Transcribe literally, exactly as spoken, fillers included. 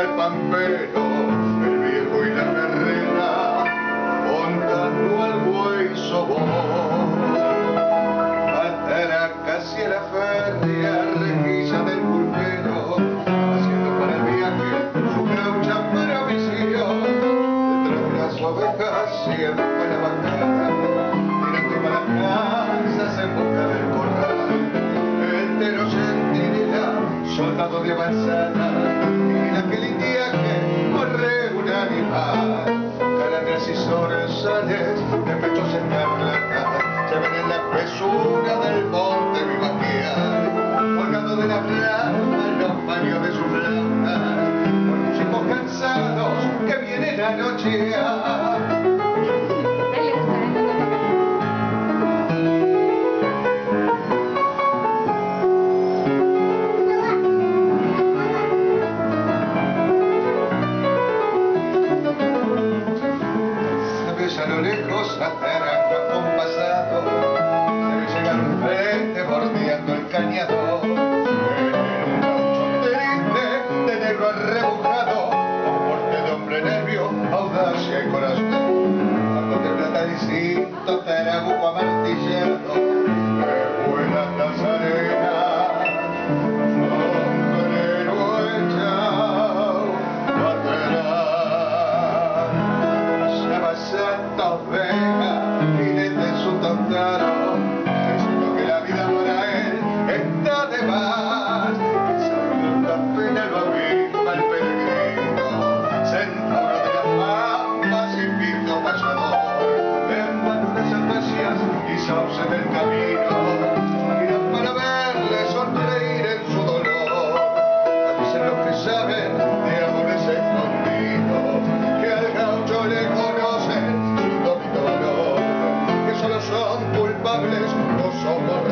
el pampero, el viejo y la carrera, montando al buey sobón. Matará casi a la feria, requisa del pulpero, haciendo para el viaje su caucha para visión. Detrás de las ovejas siempre la bajada, tirando para las casas en busca del corral. Entero sentinela, soldado de avanzada, y la que lidia que corre un animal. Calandras y zorzales, de pechos escarlatas, se ven en la espesura del monte Vivaquial, colgado de la plata en los paños de sus flautas, por músicos cansados que vienen a nochear. A lo lejos ataracua compasado, debe llegar un frente bordeando el cañador. En un gaucho triste de negro arrebujado, con porte de hombre nervio, audacia y corazón. Algo de plata distinto, tarabuco amartillado, que vuelan las arenas, sombrero echao atrás. Santa Vega, jinete en su tantaro, diciendo que la vida para él está de más. Esa pena lo aviva el peregrino, centauro de las pampas y pinto payador, en manos de sentencias y sauce del camino, miran para verle sonreír en su dolor. Dicen los que saben de amores escondidos, que al gaucho le conocen su indómito valor, que solo son culpables los ojos